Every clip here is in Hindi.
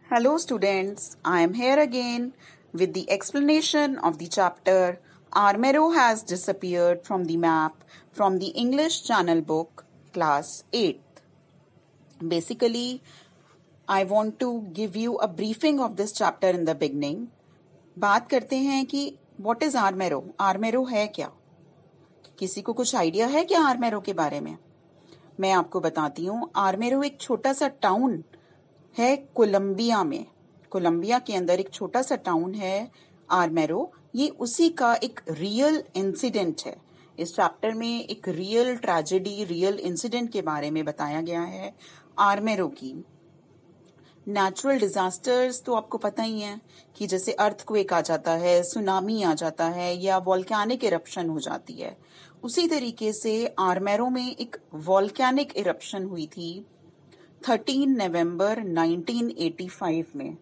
Hello, students. I am here again with the explanation of the chapter Armero has disappeared from the map from the English Channel book, class 8th. Basically, I want to give you a briefing of this chapter in the beginning. बात करते हैं कि what is Armero? Armero है क्या? किसी को कुछ आइडिया है क्या आर्मेरो के बारे में? मैं आपको बताती हूँ. आर्मेरो एक छोटा सा टाउन है कोलंबिया में. कोलंबिया के अंदर एक छोटा सा टाउन है आर्मेरो. ये उसी का एक रियल इंसिडेंट है. इस चैप्टर में एक रियल ट्रेजेडी, रियल इंसिडेंट के बारे में बताया गया है आर्मेरो की. नेचुरल डिजास्टर्स तो आपको पता ही है कि जैसे अर्थक्वेक आ जाता है, सुनामी आ जाता है या वॉल्केनिक इरप्शन हो जाती है. उसी तरीके से आर्मेरो में एक वॉल्केनिक इरप्शन हुई थी 13 नवंबर 1985 में,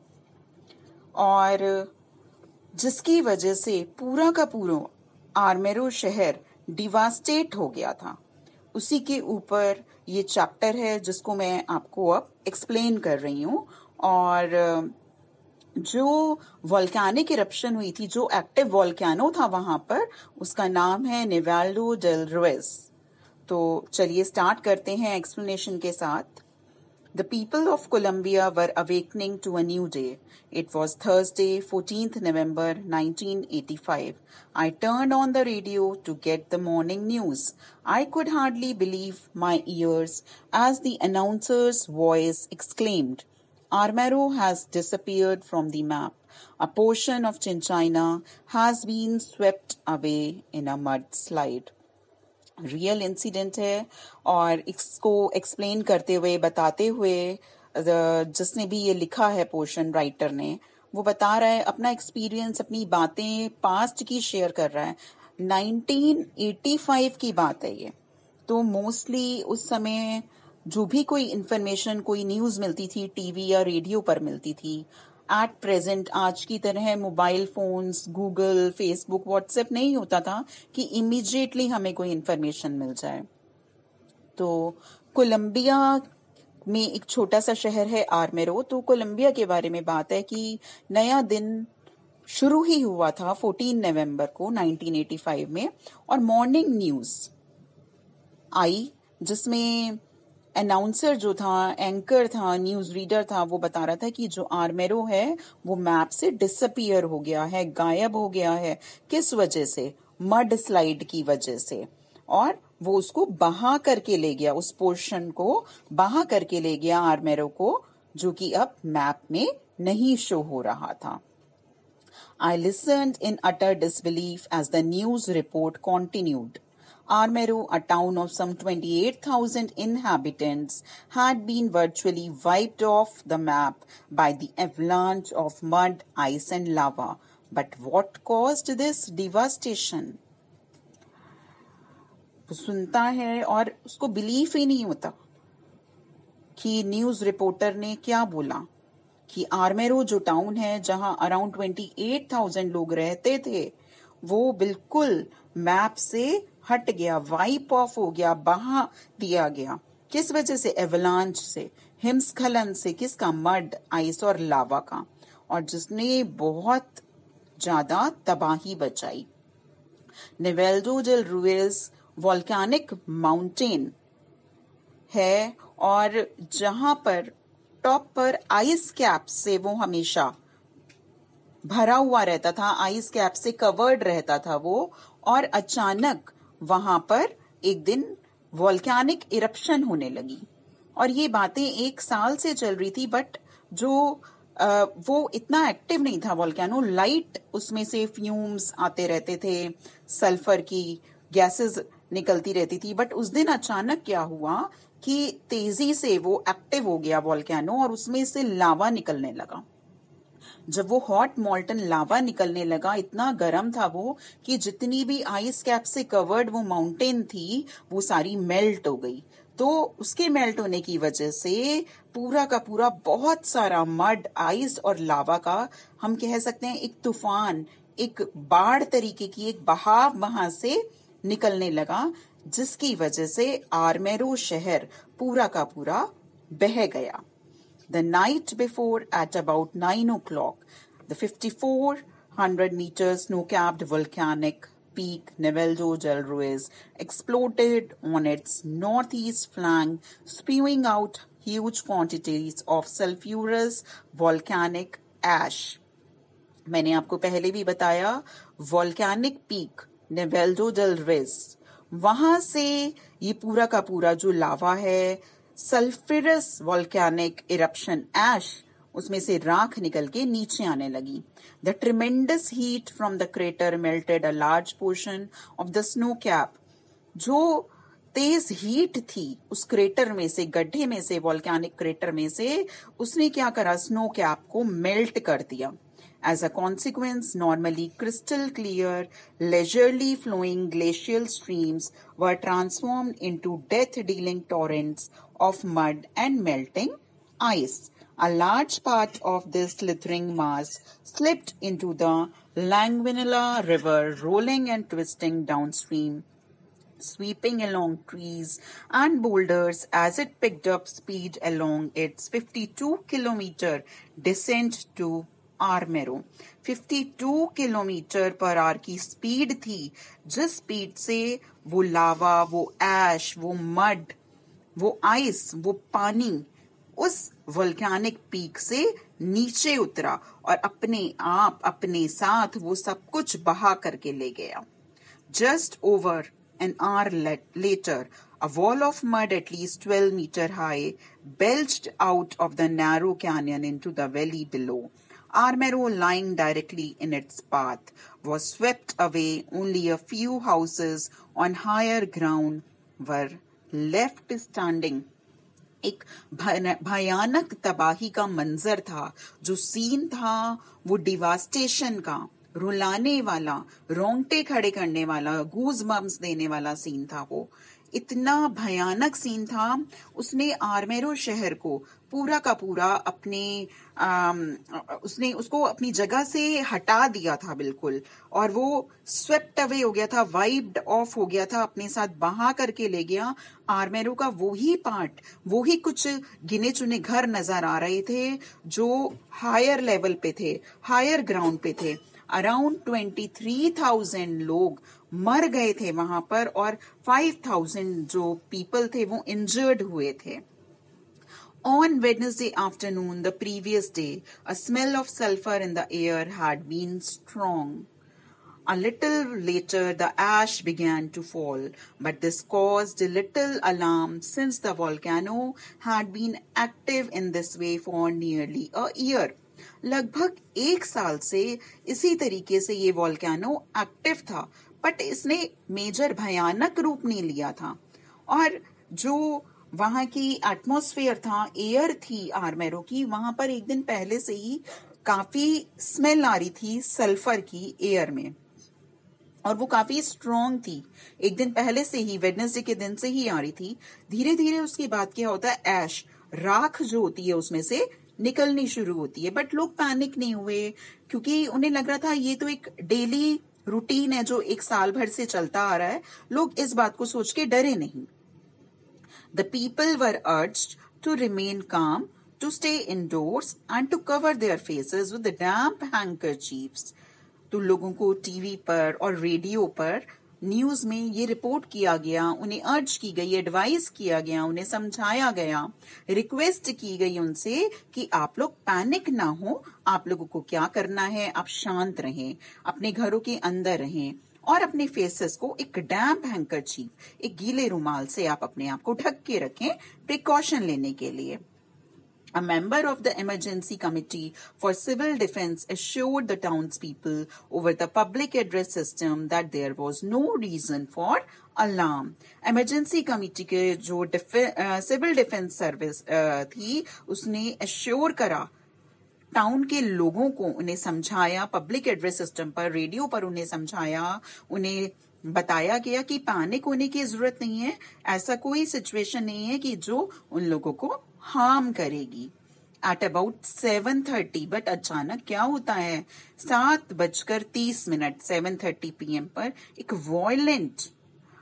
और जिसकी वजह से पूरा का पूरा आर्मेरो शहर डिवास्टेट हो गया था. उसी के ऊपर ये चैप्टर है जिसको मैं आपको अब एक्सप्लेन कर रही हूँ. और जो वॉल्केनिक इरप्शन हुई थी, जो एक्टिव वॉल्केनो था वहां पर, उसका नाम है निवाल्डो डेल रुइस. तो चलिए स्टार्ट करते हैं एक्सप्लेनेशन के साथ. The people of Colombia were awakening to a new day. It was Thursday, 14th November 1985. I turned on the radio to get the morning news. I could hardly believe my ears as the announcer's voice exclaimed, Armero has disappeared from the map. A portion of Chinchina has been swept away in a mudslide. Real incident है, और इसको एक्सप्लेन करते हुए, बताते हुए, जिसने भी ये लिखा है पोर्शन, राइटर ने, वो बता रहा है अपना एक्सपीरियंस, अपनी बातें पास्ट की शेयर कर रहा है. 1985 की बात है ये. तो मोस्टली उस समय जो भी कोई इंफॉर्मेशन, कोई न्यूज मिलती थी टीवी या रेडियो पर मिलती थी. एट प्रेजेंट आज की तरह mobile phones, Google, Facebook, WhatsApp नहीं होता था कि इमीडिएटली हमें कोई इंफॉर्मेशन मिल जाए. तो कोलंबिया में एक छोटा सा शहर है आर्मेरो. तो कोलंबिया के बारे में बात है कि नया दिन शुरू ही हुआ था 14 नवंबर को 1985 में, और मॉर्निंग न्यूज आई जिसमें अनाउंसर जो था, एंकर था, न्यूज रीडर था, वो बता रहा था कि जो आर्मेरो है वो मैप से डिसअपियर हो गया है, गायब हो गया है. किस वजह से? मड स्लाइड की वजह से. और वो उसको बहा करके ले गया, उस पोर्शन को बहा करके ले गया आर्मेरो को, जो कि अब मैप में नहीं शो हो रहा था. I listened in utter disbelief as the news report continued. Armero, a town of some 28,000 inhabitants, had been virtually wiped off the map by the avalanche of mud, ice and lava. But what caused this devastation? सुनता है और उसको बिलीफ ही नहीं होता कि न्यूज रिपोर्टर ने क्या बोला कि आर्मेरो जो टाउन है जहां अराउंड 28,000 लोग रहते थे, वो बिल्कुल मैप से हट गया, वाइप ऑफ हो गया, बहा दिया गया. किस वजह से? एवलांच से, हिमस्खलन से. किसका? मड, आइस और लावा का. और जिसने बहुत ज्यादा तबाही बचाई. Nevado del Ruiz volcanic mountain है, और जहां पर टॉप पर आइस कैप से वो हमेशा भरा हुआ रहता था, आइस कैप से कवर्ड रहता था वो. और अचानक वहां पर एक दिन वॉल्केनिक इरप्शन होने लगी. और ये बातें एक साल से चल रही थी, बट जो वो इतना एक्टिव नहीं था वॉल्केनो. लाइट उसमें से फ्यूम्स आते रहते थे, सल्फर की गैसेस निकलती रहती थी. बट उस दिन अचानक क्या हुआ कि तेजी से वो एक्टिव हो गया वॉल्केनो, और उसमें से लावा निकलने लगा. जब वो हॉट मॉल्टन लावा निकलने लगा, इतना गर्म था वो कि जितनी भी आइस कैप से कवर्ड वो माउंटेन थी, वो सारी मेल्ट हो गई. तो उसके मेल्ट होने की वजह से पूरा का पूरा बहुत सारा मड, आइस और लावा का, हम कह सकते हैं एक तूफान, एक बाढ़ तरीके की एक बहाव वहां से निकलने लगा, जिसकी वजह से आर्मेरो शहर पूरा का पूरा बह गया. The night before, at about 9 o'clock, the 5,400 meter snow-capped volcanic peak Niveldo del Ruiz exploded on its northeast flank, spewing out huge quantities of sulfurous volcanic ash. मैंने आपको पहले भी बताया, volcanic peak Nevado del Ruiz, वहां से ये पूरा का पूरा जो लावा है, सल्फ्यूरस वॉल्केनिक इरप्शन एश, उसमें से राख निकल के नीचे आने लगी. The tremendous heat from the crater melted a large portion of the snow cap. जो तेज हीट थी उस क्रेटर में से, गड्ढे में से, वॉल्केनिक क्रेटर में से, उसने क्या करा, स्नो कैप को मेल्ट कर दिया. As a consequence, normally crystal clear, leisurely flowing glacial streams were transformed into death-dealing torrents of mud and melting ice. A large part of this slithering mass slipped into the Langvinilla River, rolling and twisting downstream, sweeping along trees and boulders as it picked up speed along its 52-kilometer descent to Armero. 52 kilometre per hour की स्पीड थी, जिस स्पीड से वो लावा, वो ऐश, वो मड, वो आइस, वो पानी उस वोल्केनिक पीक से नीचे उतरा और अपने आप, अपने साथ वो सब कुछ बहा करके ले गया. Just over an hour later, a wall of mud at least 12 meters high belched out of the narrow canyon into the valley below. Armero, lying directly in its path, was swept away. Only a few houses on higher ground were left standing. एक भयानक तबाही का मंजर था, जो सीन था वो डिवास्टेशन का, रुलाने वाला, रोंगटे खड़े करने वाला, गूज बम्स देने वाला सीन था. वो इतना भयानक सीन था. उसने आर्मेरो शहर को पूरा का पूरा उसने उसको अपनी जगह से हटा दिया था बिल्कुल, और वो स्वेप्ट अवे हो गया था, वाइप्ड ऑफ हो गया था, अपने साथ बहा करके ले गया. आर्मेरो का वो ही पार्ट, वो ही कुछ गिने चुने घर नजर आ रहे थे जो हायर लेवल पे थे, हायर ग्राउंड पे थे. अराउंड 23,000 लोग मर गए थे वहां पर, और 5,000 जो पीपल थे वो इंजर्ड हुए थे. On Wednesday afternoon, the previous day, a smell of sulfur in the air had been strong. A little later, the ash began to fall, but this caused little alarm since the volcano had been active in this way for nearly a year. लगभग एक साल से इसी तरीके से ये वॉल्केनो एक्टिव था, बट इसने मेजर भयानक रूप नहीं लिया था. और जो वहां की एटमॉस्फेयर था, एयर थी आर्मेरो की, वहां पर एक दिन पहले से ही काफी स्मेल आ रही थी सल्फर की एयर में, और वो काफी स्ट्रॉन्ग थी. एक दिन पहले से ही, वेडनेसडे के दिन से ही आ रही थी. धीरे धीरे उसके बाद क्या होता है, ऐश, राख जो होती है उसमें से निकलनी शुरू होती है. बट लोग पैनिक नहीं हुए, क्योंकि उन्हें लग रहा था ये तो एक डेली रूटीन है जो एक साल भर से चलता आ रहा है. लोग इस बात को सोच के डरे नहीं. The people were urged to remain calm, to stay indoors and to cover their faces with the damp handkerchiefs. तो लोगों को टीवी पर और रेडियो पर, न्यूज में ये रिपोर्ट किया गया, उन्हें अर्ज की गई, एडवाइस किया गया, उन्हें समझाया गया, रिक्वेस्ट की गई उनसे कि आप लोग पैनिक ना हो, आप लोगों को क्या करना है, आप शांत रहें, अपने घरों के अंदर रहें, और अपने फेसेस को एक डैम्प हैंकरचीफ, एक गीले रुमाल से आप अपने आप को ढक के रखें, प्रिकॉशन लेने के लिए. A member of the emergency committee for civil defense assured the townspeople over the public address system that there was no reason for alarm. Emergency committee के जो civil defense service थी, उसने assure करा टाउन के लोगों को, उन्हें समझाया, पब्लिक एड्रेस सिस्टम पर, रेडियो पर उन्हें समझाया, उन्हें बताया गया कि पैनिक होने की जरूरत नहीं है, ऐसा कोई सिचुएशन नहीं है कि जो उन लोगों को हार्म करेगी. एट अबाउट 7:30, बट अचानक क्या होता है, 7:30 7:30 PM पर एक violent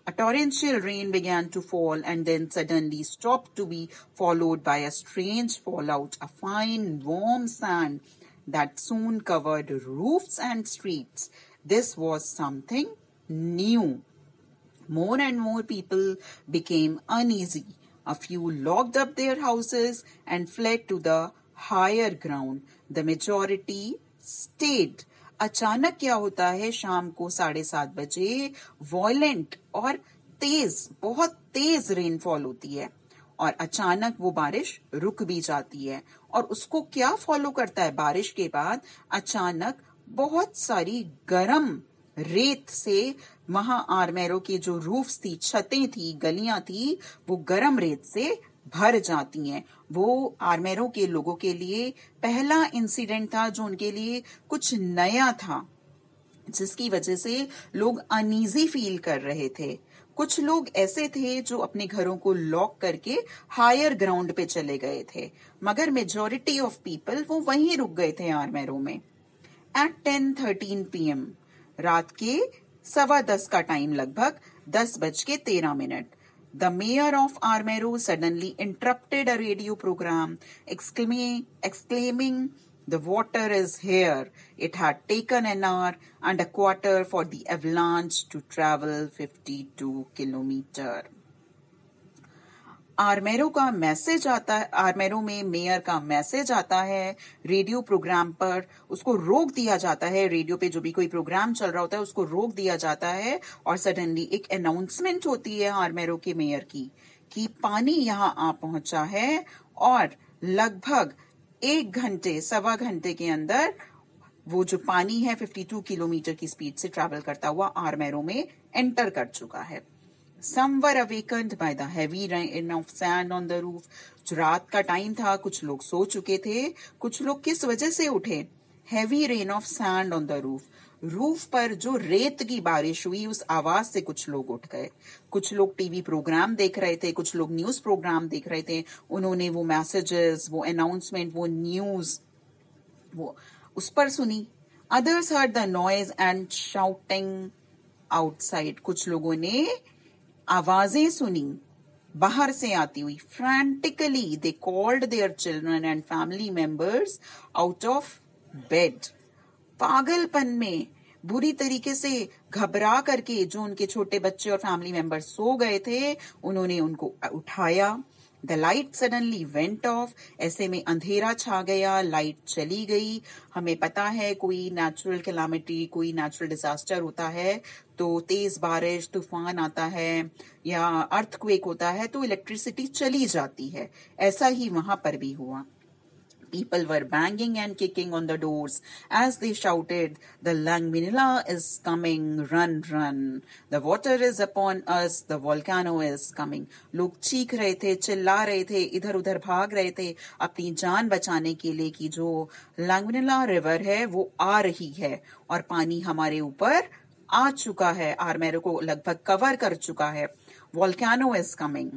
A torrential rain began to fall and then suddenly stopped, to be followed by a strange fallout, a fine warm sand that soon covered roofs and streets. This was something new. More and more people became uneasy. A few locked up their houses and fled to the higher ground. The majority stayed. अचानक क्या होता है, शाम को 7:30 बजे वॉयलेंट और बहुत तेज रेनफॉल होती है और अचानक वो बारिश रुक भी जाती है। और उसको क्या फॉलो करता है, बारिश के बाद अचानक बहुत सारी गरम रेत से वहां आर्मेरो की जो रूफ्स थी, छतें थी, गलियां थी, वो गरम रेत से भर जाती हैं। वो आर्मेरो के लोगों के लिए पहला इंसिडेंट था जो उनके लिए कुछ नया था, जिसकी वजह से लोग अनईजी फील कर रहे थे। कुछ लोग ऐसे थे जो अपने घरों को लॉक करके हायर ग्राउंड पे चले गए थे, मगर मेजॉरिटी ऑफ पीपल वो वहीं रुक गए थे आर्मेरो में। एट 10:13 PM, रात के 10:15 का टाइम, लगभग 10:13, the mayor of Armero suddenly interrupted a radio program, exclaiming, "The water is here." It had taken an hour and a quarter for the avalanche to travel 52 kilometers. आर्मेरो का मैसेज आता है, आर्मेरो में मेयर का मैसेज आता है रेडियो प्रोग्राम पर। उसको रोक दिया जाता है, रेडियो पे जो भी कोई प्रोग्राम चल रहा होता है उसको रोक दिया जाता है और सडनली एक अनाउंसमेंट होती है आर्मेरो के मेयर की कि पानी यहां आ पहुंचा है और लगभग 1-1.25 घंटे के अंदर वो जो पानी है 52 किलोमीटर की स्पीड से ट्रैवल करता हुआ आर्मेरो में एंटर कर चुका है। Some were awakened by the heavy rain of sand on the roof. जो रात का टाइम था, कुछ लोग सो चुके थे। कुछ लोग किस वजह से उठे? Heavy rain of sand on the roof. Roof पर जो रेत की बारिश हुई उस आवाज से कुछ लोग उठ गए। कुछ लोग टीवी प्रोग्राम देख रहे थे, कुछ लोग न्यूज प्रोग्राम देख रहे थे। उन्होंने वो मैसेजेस, वो अनाउंसमेंट, वो न्यूज वो उस पर सुनी। Others heard the noise and shouting outside. कुछ लोगों ने आवाजें सुनी बाहर से आती हुई। Frantically they called their children and family members out of bed. पागलपन में बुरी तरीके से घबरा करके जो उनके छोटे बच्चे और फैमिली मेंबर्स सो गए थे, उन्होंने उनको उठाया। The light suddenly went off. ऐसे में अंधेरा छा गया, लाइट चली गई। हमें पता है कोई नेचुरल कैलामिटी, कोई नेचुरल डिजास्टर होता है तो तेज बारिश, तूफान आता है या अर्थक्वेक होता है तो इलेक्ट्रिसिटी चली जाती है। ऐसा ही वहां पर भी हुआ। People were banging and kicking on the doors as they shouted, "The Langminila is coming, run, run. The water is upon us, the volcano is coming." लोग चीख रहे थे, चिल्ला रहे थे, इधर उधर भाग रहे थे अपनी जान बचाने के लिए कि जो Langminila रिवर है वो आ रही है और पानी हमारे ऊपर आ चुका है, आर्मेरो को लगभग कवर कर चुका है। Volcano is coming.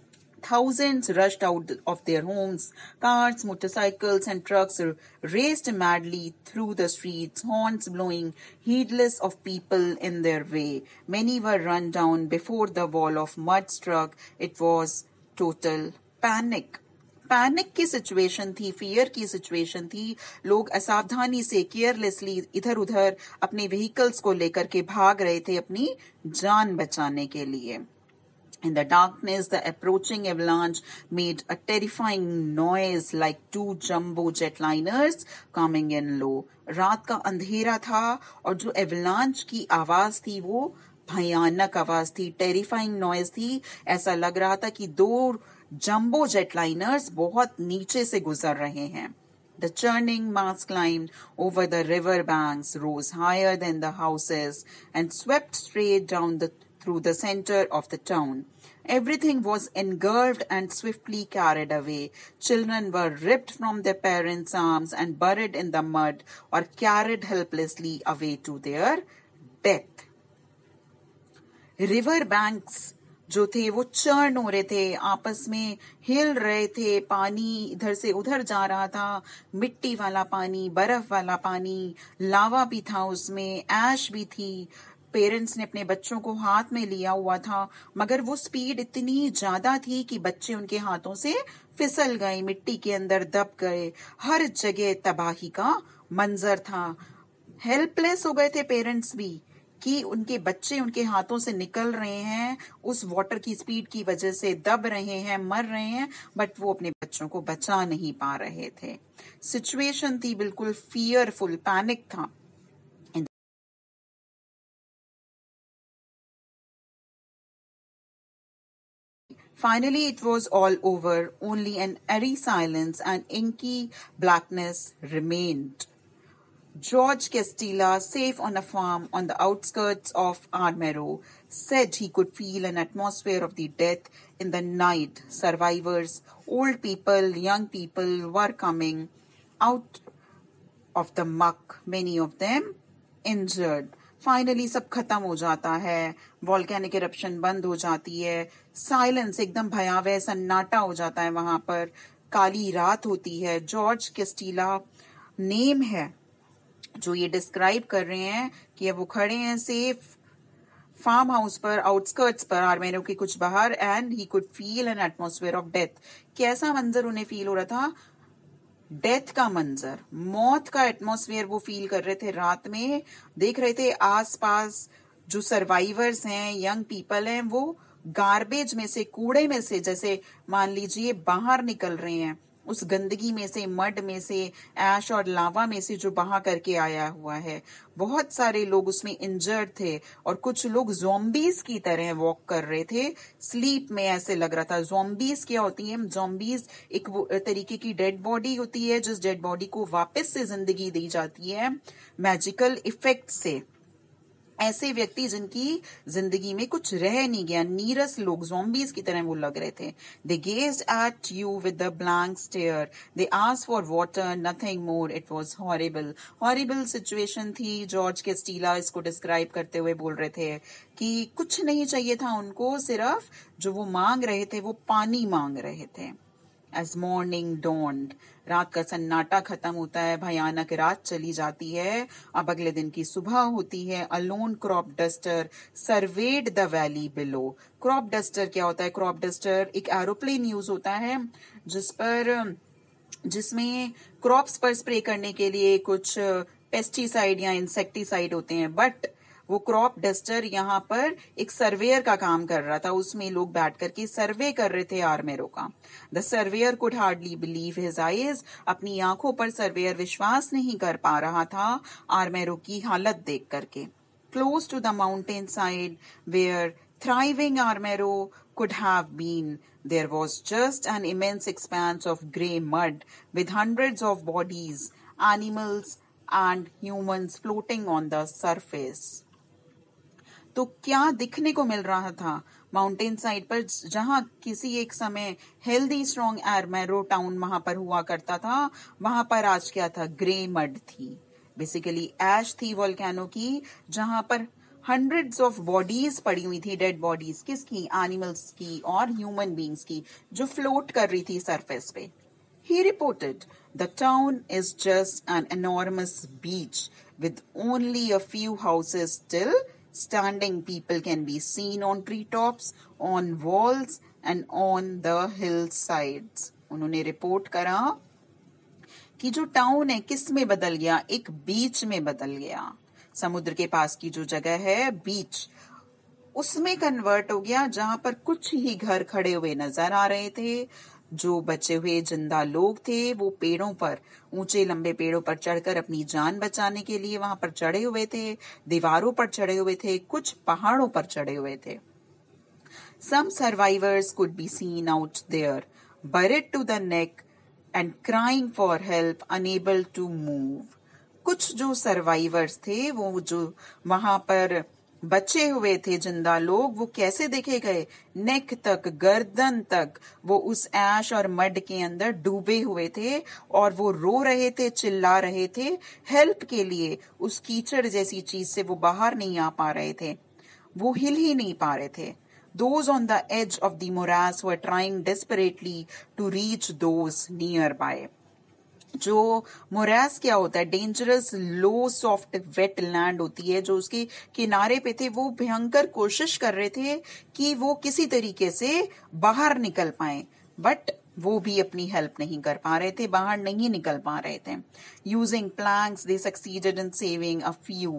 Thousands rushed out of their homes. Cars, motorcycles, and trucks raced madly through the streets, horns blowing, heedless of people in their way. Many were run down before the wall of mud struck. It was total panic. Panic की सिचुएशन थी, फियर की सिचुएशन थी। लोग असावधानी से, केयरलेसली इधर उधर अपने व्हीकल्स को लेकर के भाग रहे थे अपनी जान बचाने के लिए। In the darkness, the approaching avalanche made a terrifying noise like 2 jumbo jetliners coming in low. रात का अंधेरा था और जो avalanche की आवाज थी वो भयानक आवाज थी, टेरिफाइंग नॉइज थी। ऐसा लग रहा था कि 2 जंबो जेटलाइनर्स बहुत नीचे से गुजर रहे हैं। The churning mass climbed over the river banks, rose higher than the houses, and swept straight down through the center of the town. Everything was engulfed and swiftly carried away. Children were ripped from their parents' arms and buried in the mud or carried helplessly away to their death. River banks जो थे वो चर्न हो रहे थे, आपस में हिल रहे थे, पानी इधर से उधर जा रहा था, मिट्टी वाला पानी, बर्फ वाला पानी, लावा भी था उसमें, ऐश भी थी, पेरेंट्स ने अपने बच्चों को हाथ में लिया हुआ था, मगर वो स्पीड इतनी ज्यादा थी कि बच्चे उनके हाथों से फिसल गए, मिट्टी के अंदर दब गए। हर जगह तबाही का मंजर था। हेल्पलेस हो गए थे पेरेंट्स भी कि उनके बच्चे उनके हाथों से निकल रहे हैं, उस वाटर की स्पीड की वजह से दब रहे हैं, मर रहे हैं, बट वो अपने बच्चों को बचा नहीं पा रहे थे। सिचुएशन थी बिल्कुल फियरफुल, पैनिक था। Finally, it was all over. Only an eerie silence and inky blackness remained. George Castilla, safe on a farm on the outskirts of Armero, said he could feel an atmosphere of the death in the night. Survivors, old people, young people were coming out of the muck, many of them injured. Finally सब खत्म हो जाता है, वॉल्केनिक इरप्शन बंद हो जाती है, साइलेंस एकदम भयावह सन्नाटा हो जाता है। वहां पर काली रात होती है। जॉर्ज कैस्टिला नेम है जो ये डिस्क्राइब कर रहे हैं कि वो खड़े हैं सेफ फार्म हाउस पर, आउटस्कर्ट्स पर, आर्मेनियो के कुछ बाहर, and he could feel an atmosphere of death. कैसा मंजर उन्हें फील हो रहा था? डेथ का मंजर, मौत का एटमॉस्फेयर वो फील कर रहे थे। रात में देख रहे थे आसपास जो सर्वाइवर्स हैं, यंग पीपल हैं, वो गार्बेज में से, कूड़े में से, जैसे मान लीजिए बाहर निकल रहे हैं, उस गंदगी में से, मड में से, ऐश और लावा में से जो बहा करके आया हुआ है। बहुत सारे लोग उसमें इंजर्ड थे और कुछ लोग ज़ॉम्बीज की तरह वॉक कर रहे थे। स्लीप में ऐसे लग रहा था। ज़ॉम्बीज क्या होती हैं? ज़ॉम्बीज एक तरीके की डेड बॉडी होती है जिस डेड बॉडी को वापस से जिंदगी दी जाती है मैजिकल इफेक्ट से। ऐसे व्यक्ति जिनकी जिंदगी में कुछ रह नहीं गया, नीरस लोग, ज़ॉम्बीज की तरह वो लग रहे थे। They gazed at you with the blank stare, they asked for water, nothing more, it was horrible. Horrible situation थी। जॉर्ज कैस्टिला इसको डिस्क्राइब करते हुए बोल रहे थे कि कुछ नहीं चाहिए था उनको, सिर्फ जो वो मांग रहे थे वो पानी मांग रहे थे। As morning dawned, रात का सन्नाटा खत्म होता है, भयानक रात चली जाती है। अब अगले दिन की सुबह होती है। A lone crop duster surveyed the valley below. Crop duster क्या होता है? क्रॉप डस्टर एक एरोप्लेन यूज होता है जिसमें क्रॉप्स पर स्प्रे करने के लिए कुछ पेस्टिसाइड या इंसेक्टिसाइड होते हैं, बट वो क्रॉप डस्टर यहाँ पर एक सर्वेयर का काम कर रहा था। उसमें लोग बैठ करके सर्वे कर रहे थे आर्मेरो का। The surveyor could hardly believe his eyes. अपनी आंखों पर सर्वेयर विश्वास नहीं कर पा रहा था आर्मेरो की हालत देख करके। Close to the mountain side where thriving Armero could have been, there was just an immense expanse of grey mud with hundreds of bodies, animals and humans floating on the surface. तो क्या दिखने को मिल रहा था माउंटेन साइड पर? जहां किसी एक समय हेल्दी स्ट्रॉन्ग आर्मेरो टाउन वहां पर हुआ करता था, वहां पर आज क्या था? ग्रे मड थी, बेसिकली ऐश थी वोल्केनो की, जहां पर हंड्रेड्स ऑफ बॉडीज पड़ी हुई थी, डेड बॉडीज। किसकी? एनिमल्स की और ह्यूमन बींग्स की, जो फ्लोट कर रही थी सरफेस पे। He reported, the town is just an enormous beach with only a few houses still standing. People can be seen on treetops, on walls and on the hillsides. उन्होंने रिपोर्ट करा कि जो टाउन है किस में बदल गया? एक बीच में बदल गया। समुद्र के पास की जो जगह है बीच, उसमें कन्वर्ट हो गया, जहां पर कुछ ही घर खड़े हुए नजर आ रहे थे। जो बचे हुए जिंदा लोग थे वो पेड़ों पर, ऊंचे लंबे पेड़ों पर चढ़कर अपनी जान बचाने के लिए वहां पर चढ़े हुए थे, दीवारों पर चढ़े हुए थे, कुछ पहाड़ों पर चढ़े हुए थे। Some survivors could be seen out there, buried to the neck and crying for help, unable to move. कुछ जो सर्वाइवर्स थे, वो जो वहां पर बचे हुए थे जिंदा लोग, वो कैसे देखे गए? नेक तक, गर्दन तक वो उस ऐश और मड के अंदर डूबे हुए थे और वो रो रहे थे, चिल्ला रहे थे हेल्प के लिए। उस कीचड़ जैसी चीज से वो बाहर नहीं आ पा रहे थे, वो हिल ही नहीं पा रहे थे। Those on the edge of the morass were trying desperately to reach those nearby. जो मोरास क्या होता है, dangerous low soft wet land होती है जो उसके किनारे पे थे, वो भयंकर कोशिश कर रहे थे कि वो किसी तरीके से बाहर निकल पाए, बट वो भी अपनी हेल्प नहीं कर पा रहे थे, बाहर नहीं निकल पा रहे थे. Using planks they succeeded in saving a few.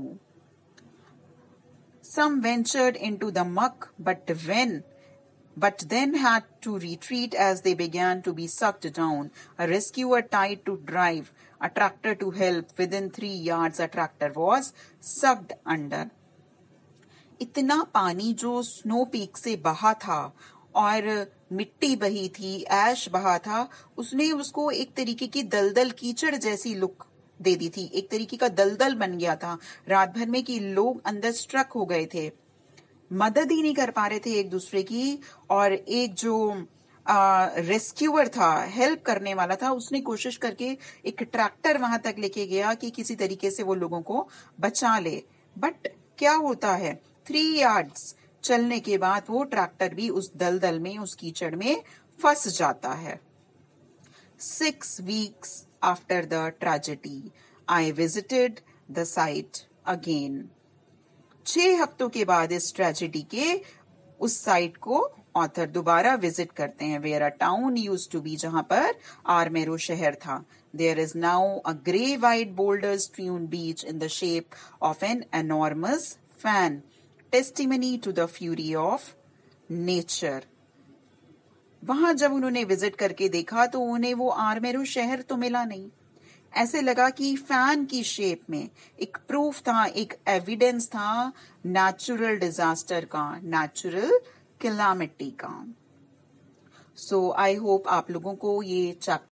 Some ventured into the muck, but then had to retreat as they began to be sucked down. A rescuer tried to drive a tractor to help. Within 3 yards, a tractor was sucked under. इतना पानी जो स्नो पीक से बहा था और मिट्टी बही थी, ऐश बहा था, उसने उसको एक तरीके की दलदल कीचड़ जैसी लुक दे दी थी. एक तरीके का दलदल बन गया था रात भर में कि लोग अंदर स्ट्रक हो गए थे, मदद ही नहीं कर पा रहे थे एक दूसरे की. और एक जो रेस्क्यूअर था, हेल्प करने वाला था, उसने कोशिश करके एक ट्रैक्टर वहां तक लेके गया कि किसी तरीके से वो लोगों को बचा ले. बट क्या होता है, 3 यार्ड्स चलने के बाद वो ट्रैक्टर भी उस दलदल में, उस कीचड़ में फंस जाता है. 6 weeks after the tragedy, I visited the site again. 6 हफ्तों के बाद इस ट्रेजेडी के उस साइट को ऑथर दोबारा विजिट करते हैं. Where a town used to be, जहां पर आर्मेरो शहर था. There is now a grey white boulder strewn beach in the shape of an enormous fan, testimony to the fury of nature. वहां जब उन्होंने विजिट करके देखा तो उन्हें वो आर्मेरो शहर तो मिला नहीं. ऐसे लगा कि फैन की शेप में एक प्रूफ था, एक एविडेंस था नेचुरल डिजास्टर का, नेचुरल कैलामिटी का. सो आई होप आप लोगों को ये चैप्टर